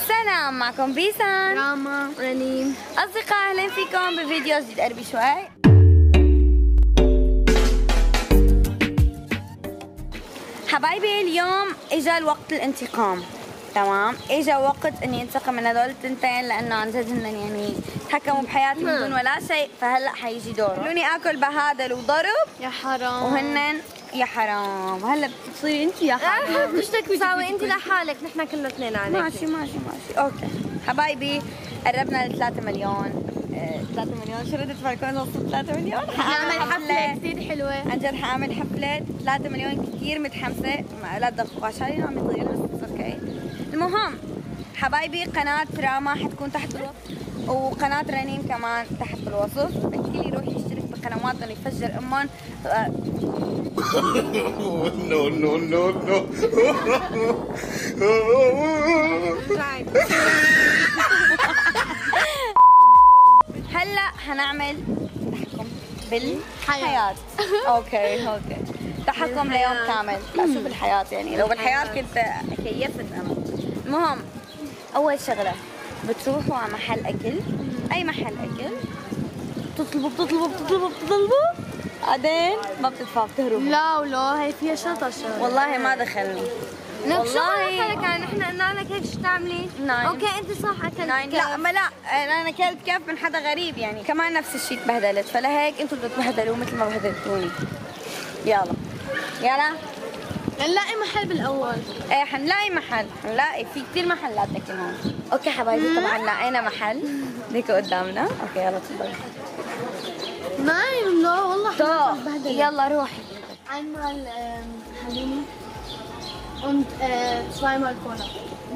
سلام، معكم بيسان، راما، رنيم. أصدقاء أهلا فيكم بفيديو جديد. قربي شوي. حبايبي اليوم إجا الوقت الانتقام، تمام؟ إجا وقت إني أنتقم من هذول التنتين لأنه عن جد هن يعني تحكموا بحياتي بدون ولا شيء، فهلا حيجي دوره. خلوني آكل بهادل وضرب يا حرام. وهنن يا حرام. هلا بتصيري أنت يا حرام. مش بدك تساوي أنت لحالك، نحن كلنا اثنين عليك. ماشي ماشي ماشي، أوكي. حبايبي قربنا ل 3 مليون. 3 مليون شو ردة فالكون وصلت 3 مليون؟ حنعمل حفلة كثير حلوة. عن جد حاعمل حفلة 3 مليون، كثير متحمسة. لا تدققوا عشان عم يطير بس اوكي. المهم حبايبي قناة راما حتكون تحت الوصف، وقناة رنيم كمان تحت الوصف. الكل يروح يشترك بقنواتهم يفجر امهم. No, no, no, no. هلا حنعمل تحكم بالحياة. اوكي اوكي. تحكم ليوم كامل. لا شو بالحياة يعني، لو بالحياة كنت كيفت انا. المهم اول شغلة بتروحوا على محل اكل، اي محل اكل، بتطلبوا بعدين ما بتدفعوا بتهربوا. لا ولا هي فيها شطش. والله ما دخلني. والله كان نحن قلنا لك هيك شو تعملي؟ اوكي انت صح اكلت كيف. لا ما لا انا اكلت كيف من حدا غريب يعني، كمان نفس الشيء تبهدلت، فلهيك انتم بتتبهدلوا مثل ما بهدلتوني. يلا يلا نلاقي محل بالاول. ايه حنلاقي محل، حنلاقي في كثير محلات اكل هون. اوكي حبايبي طبعا لقينا محل هيك قدامنا. اوكي يلا تفضلي. نايم لا والله طيب يلا روحي. einmal Halloumi und zweimal Cola.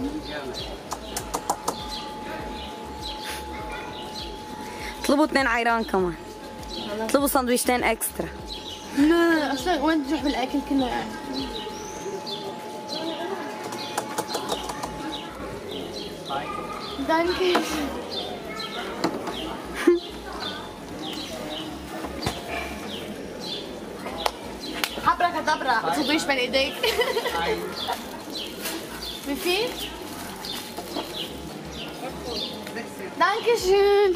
اطلبوا 2 عيران كمان. اطلبوا سندويشتين اكسترا. لا اصلا وين تروح بالاكل كله يعني. Danke. Abracadabra. ما تضيش بين ايديك. Wie viel? Danke schön.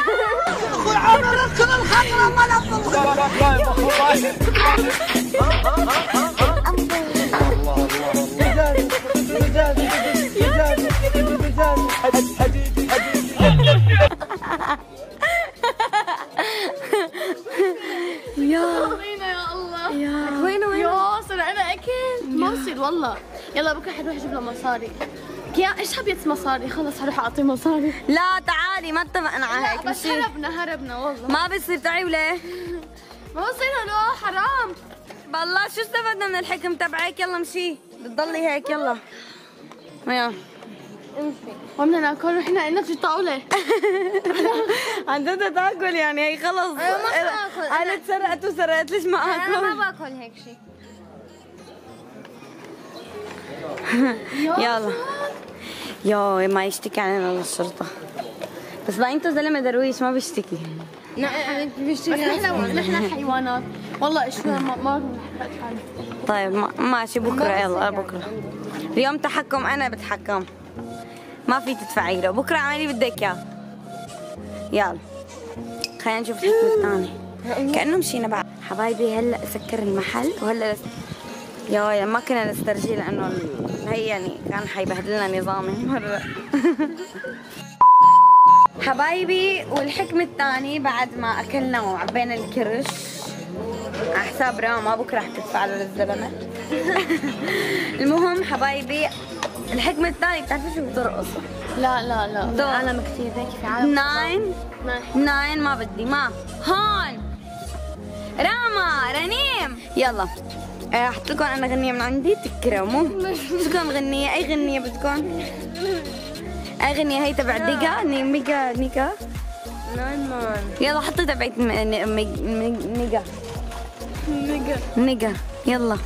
يا سرقنا اكل ما بصير والله. يلا بكره حنروح نجيب له مصاري. يا ايش حبيت مصاري؟ خلص حروح اعطيه مصاري. لا تعالي ما اتفقنا على هيك. بس هربنا والله. ما بصير. تعي وليه؟ ما بصير لا حرام. بالله شو استفدنا من الحكم تبعك؟ يلا مشي بتضلي هيك. يلا يلا وبدنا ناكل ونحن قلنا في طاوله. عن جد تاكل يعني؟ هي خلص انا تسرقت وسرقت. ليش ما اكل؟ انا ما باكل هيك شيء. يلا يا ما يشتكي علينا للشرطة. بس بقى انتوا زلمة درويش ما بيشتكي. نحن بنشتكي. نحن حيوانات والله. ايش ما طيب ماشي بكره. يلا بكره. اليوم تحكم انا بتحكم، ما في تدفعي له. بكره اعملي بدك اياه. يلا خلينا نشوف الحكم الثاني. كأنه مشينا بعد. حبايبي هلا سكر المحل وهلا يا ما كنا نسترجي لانه هي يعني كان حيبهدلنا نظامي مرة. حبايبي والحكم الثاني بعد ما اكلنا وعبينا الكرش على حساب راما، بكره رح تدفع له للزلمه. المهم حبايبي الحكم الثاني بتعرفي شو بترقص؟ لا عالم كثير هيك في عالم. 9 ما بدي. ما هون راما رنيم. يلا احط لكم انا غنية من عندي تكرموا. بدكم غنية؟ اي غنية بدكم؟ اي غنية؟ هي تبع ديكا ميجا نيكا. يلا حطي تبعت نيجا. يلا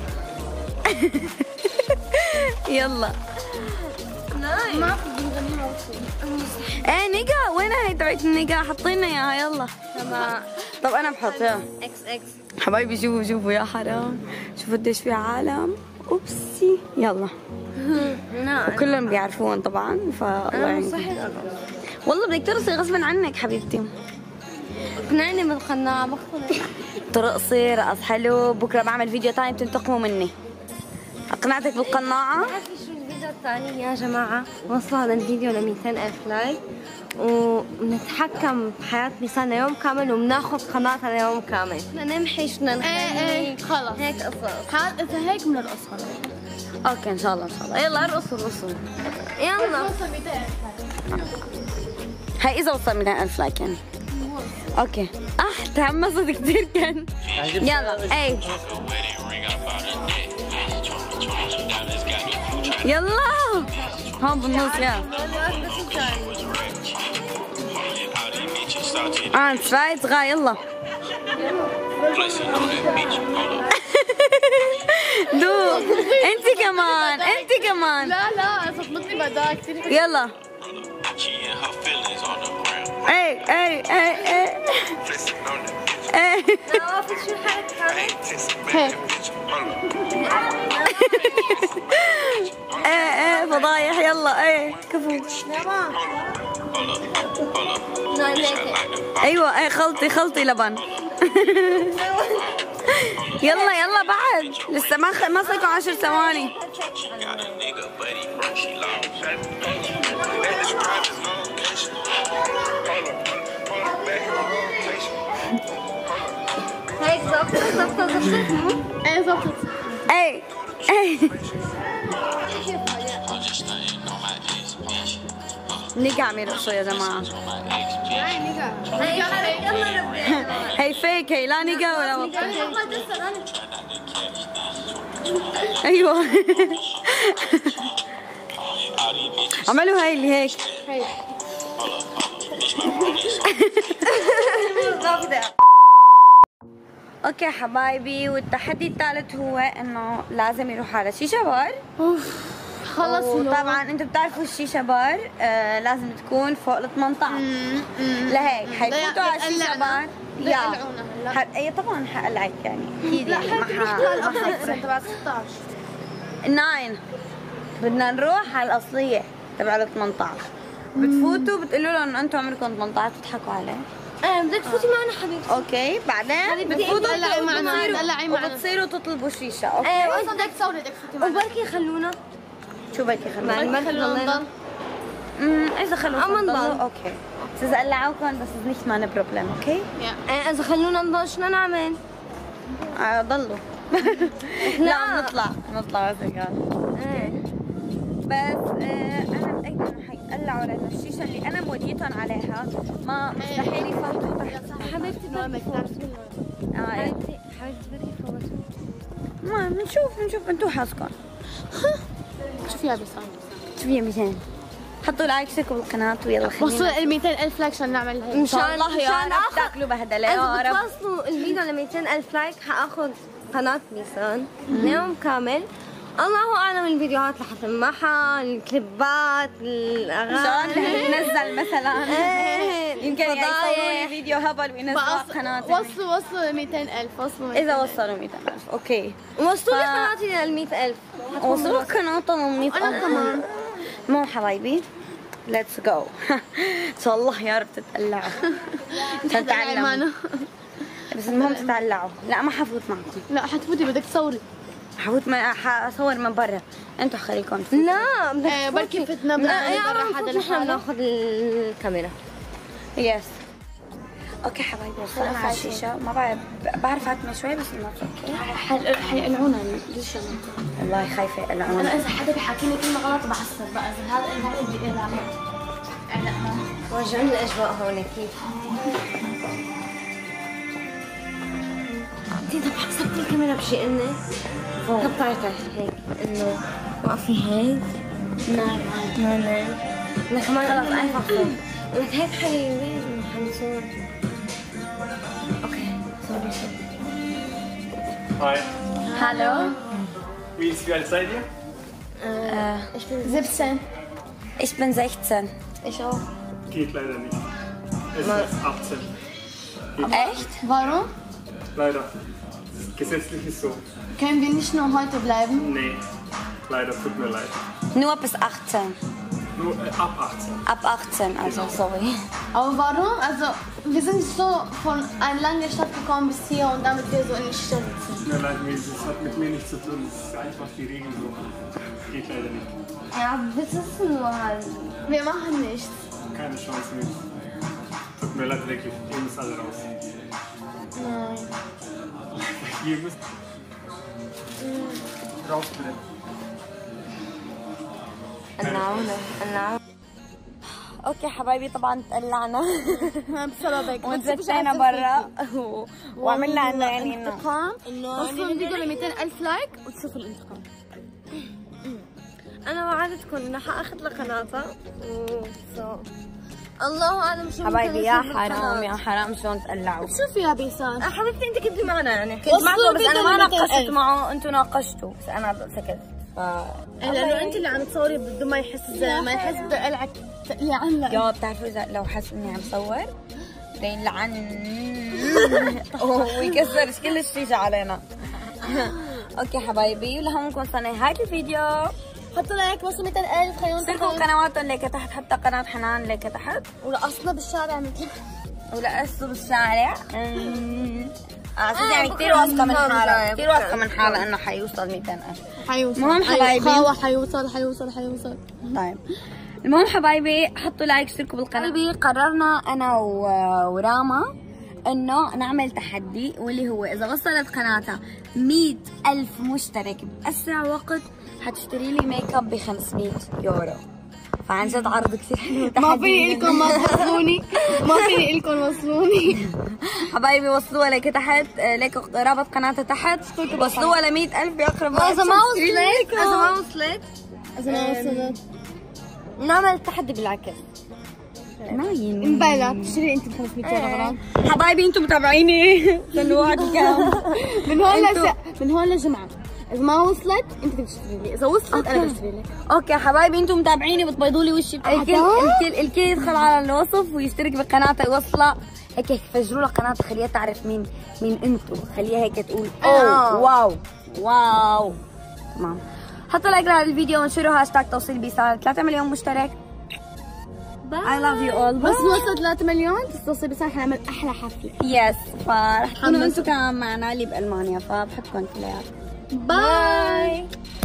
يلا ما في نغنيها ايه نيجا. وينها هي تبعت النيجا؟ حطينا اياها. يلا طب انا بحط. يلا اكس حبايبي شوفوا يا حرام، شوفوا قديش في عالم. اوبسي. يلا كلهم بيعرفون طبعا فالله يعينكم. والله بدك ترقصي غصبا عنك حبيبتي. اقنعني بالقناعة بقتنع. ترقصي رقص حلو. بكره بعمل فيديو ثاني بتنتقموا مني. اقنعتك بالقناعة؟ بتعرفي شو الفيديو الثاني يا جماعة؟ وصلوا هذا الفيديو ل 200,000 لايك ونتحكم بحياة ميسان ليوم كامل وبناخذ قناتها ليوم كامل. بدنا نمحي شو بدنا نخلي. خلص هيك قصص. اذا هيك بنرقص خلص. اوكي ان شاء الله ان شاء الله. يلا ارقصوا ارقصوا. يلا. هاي اذا وصل 200,000 لايك يعني. اوكي. تحمست كثير كان. يلا اي يلا هون بالنص. يلا 1 2 3 يلا. دو انت كمان انت كمان. لا صدمتني بعدها كثير. يلا اي اي اي اي اي شو هيك ايه فضايح. يلا ايه كفو. ايوه ايه خلطي لبن. يلا بعد لسه ما صاروا 10 ثواني. هيك زبطت. ايه زبطت. اي نيجا عم يرقصوا يا جماعة. هي فيك هي لا نيجا ولا وقت. ايوه عملوا هاي اللي هيك. اوكي حبايبي، والتحدي الثالث هو انه لازم يروح على شيشة بار. خلص. وطبعا انتم بتعرفوا الشيشة بار لازم تكون فوق ال 18. لهيك حيفوتوا على الشيشة بار. اي طبعا حقلعك يعني اكيد يعني تبع 16. 9 بدنا نروح على الاصلية تبع ال 18. بتفوتوا بتقولوا لهم انه انتم عمركم 18 بتضحكوا عليه. بدك تفوتي معنا حبيبتي. اوكي بعدين بتفوتوا دلعي معنا وبتصيروا تطلبوا شيشة. اوكي وانت بدك تصوري بدك تفوتي معنا. وبركي يخلونا. شو بدك يخلونا؟ خلونا اذا خلونا نضل. اوكي. اذا قلعوكم بس nicht meine Problem. اوكي اذا خلونا نضل شو نعمل؟ ضلوا. لا نطلع بس بس انا متاكده انه حيتقلعوا لانه الشيشه اللي انا موديتهم عليها ما مستحيل يفوتوا تحت. حبيبتي نومك تعرفي. حبيبتي بركي فوتوا. ما بنشوف انتوا حظكم. شوفي هذا صار. شوفي 200 حطوا لايك اشتركوا بالقناه ويلا خلينا وصلوا ال 200,000 لايك عشان نعمل هيك. ان شاء الله يا رب تاكلوا بهدله يا إذا رب. بتوصلوا الفيديو ل 200,000 لايك حاخذ قناة ميسان يوم كامل. الله اعلم الفيديوهات رح تنمحى، الكليبات، الاغاني شلون ننزل مثلا يمكن يصوروا لي فيديو هبل وينزلوا على قناتي. وصلوا 200,000. اذا وصلوا 200,000 اوكي. وصلوا لي قناتي لل 100,000. وصلوا قناتهم 100,000. انا كمان. مو حبايبي ليتس جو. ان شاء الله يا رب تتقلعوا. معنا. بس المهم تتقلعوا. لا ما حفوت معكم. لا حتفوتي بدك تصوري. حصور من برا. انتوا خليكم تفوتوا. لا بدك بركي فتنا يا برا رب حدا نحن بناخذ الكاميرا. يس اوكي حبايبي وصلنا على الشيشه. ما بعرف اتمه شوي بس ما اوكي. حيقلعونا ليش؟ والله خايفه يقلعونا. انا اذا حدا بيحكي لي كلمه غلط بعصب بقى. اذا هذا اللي بيقلع وجعوني الاجواء هون كيف. انتي طب حسبتي الكاميرا بشي اني طب تعي هيك انه وقفي هيك. لا انا كمان خلص انا فخور. قلت هيك حبيبي حنصور. اوكي صوري. Hi, Hallo. wie alt seid ihr? Ich bin 17. Ich bin 16. Ich auch. Geht leider nicht. Es ist 18. Echt? Warum? Leider. Gesetzlich ist so. Können wir nicht nur heute bleiben? Nee. Leider, tut mir leid. Nur bis 18. Nur ab 18. Ab 18, also sorry. Aber warum? Also, wir sind so von einer langen Stadt gekommen bis hier und damit wir so in die Stadt sind. Tut mir leid, das hat mit mir nichts zu tun. Das ist einfach die Regel so. Geht leider nicht. Ja, was ist denn nur halt? Wir machen nichts. Keine Chance mehr. Tut mir leid, wirklich. Ihr müsst alle raus. Nein. Ihr müsst raus, bitte. اوكي حبايبي طبعا تقلعنا بسببك ونزلنا برا وعملنا انه يعني انه وصلوا الفيديو ل 200,000 لايك وتشوفوا الانتقام. انا وعدتكم انه حاخذ لقناتها الله اعلم شو حبايبي يا حرام يا حرام شلون تقلعوا. شوفي يا بيسان حبيبتي انت كنتي معنا يعني كنت معكم بس انا ما ناقشت معه، انتم ناقشتوا بس انا سكت. لانه انت اللي عم تصوري بدون ما يحس الزلمه، يحس بقلعك يعلق. يا بتعرفوا اذا لو حس اني عم صور يلعن ويكسر كل الشيشه علينا. اوكي حبايبي ولهون نكون وصلنا نهايه الفيديو. حطوا لايك وصلوا 200,000 خلينا اشتركوا قنواتهم ليك تحت، حتى قناه حنان ليك تحت، ورقصنا بالشارع مثل ورقصوا بالشارع. يعني كثير واثقه من حالها، كثير واثقه من حالها انه حيوصل 200,000. حيوصل. المهم حبايبي حيوصل. طيب المهم حبايبي حطوا لايك، اشتركوا بالقناه. حبايبي قررنا انا وراما انه نعمل تحدي، واللي هو اذا وصلت قناتها 100,000 مشترك باسرع وقت حتشتري لي ميك اب ب 500 يورو. فعن جد عرض كثير حلو. ما في لكم وصلوني، ما في لكم وصلوني. حبايبي وصلوها لك تحت، لك رابط قناتها تحت، وصلوها ل 100,000 باقرب وقت. اذا ما وصلت نعمل التحدي بالعكس. نايم مبلا تشتري انت ب 500 يورو غلط. حبايبي انتم متابعيني سنوات كم من هون لجمعة. إذا ما وصلت أنت بدك تشتري لي، إذا وصلت أنا بشتري لك. اوكي حبايبي انتم متابعيني بتبيضوا لي وشي. الكل يدخل على الوصف ويشترك بقناتها ويوصلها هيك، فجروا لها قناتها خليها تعرف مين انتم، خليها هيك تقول اوه واو. تمام حطوا لايك لهذا الفيديو وانشروا هاشتاج توصيل بيسان 3 مليون مشترك. I love you all. بس وصلت 3 مليون توصل بيسان حنعمل أحلى حفلة. يس فرح تكونوا انتم كمان معنا اللي بألمانيا، فبحبكم كلياتكم. باي.